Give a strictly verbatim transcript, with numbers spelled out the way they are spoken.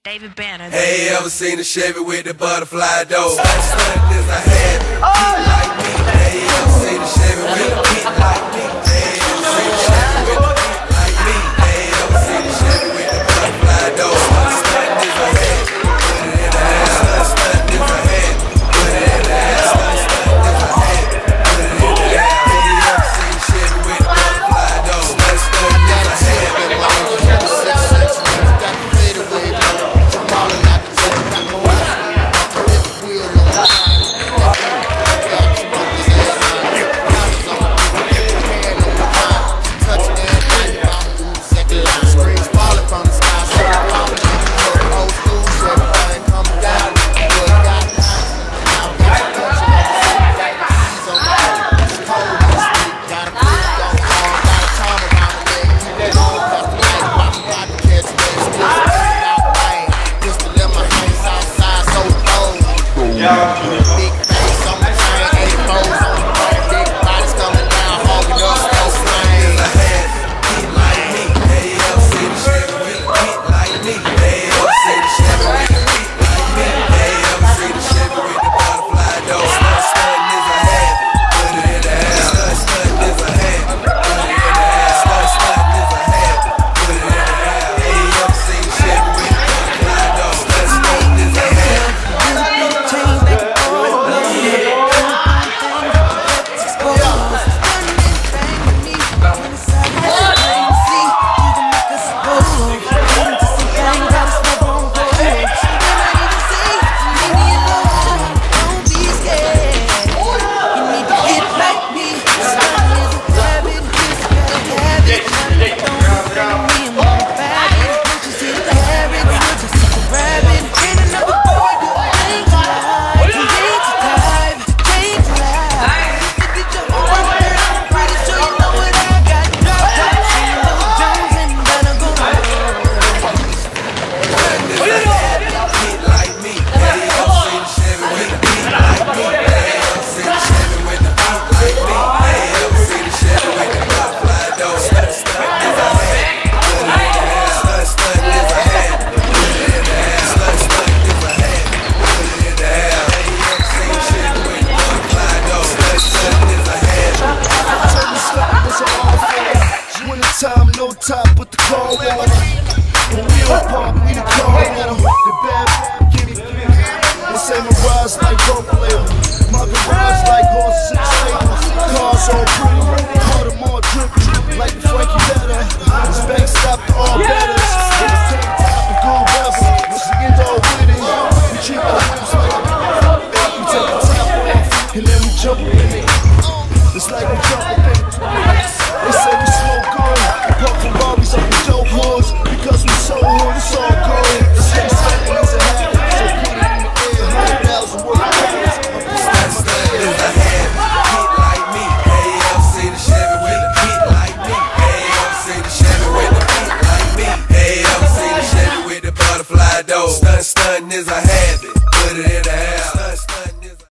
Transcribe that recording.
David Banner. Hey, ever seen a Chevy with the butterfly door? Such as I had, heat like me. Hey, ever seen a Chevy with a heat like me? Hey, ever seen a Chevy with a heat like me? Hey, ever seen a Chevy with the butterfly door? Such as I had, put it in the ass. Such as I had, put it in the ass. Such as I had, put it in the ass. Hey, ever seen a Chevy with the butterfly door? Such as I had. Time, no time, put the car on. When we don't park, we the car on. The bad give me. They say my rides like rope label. My garage like horses in the stables. Cars all pretty, all them all drippin'. Like the Frankie Better. This bank stop the all betters. In the tank top and good weather. Once you get all with it, we treat our whips like a we take the top off, and then we jump in it. It's like we jump in it. They say we smoke good, pop from Barbies up in dope hoods, because we so hood, it's all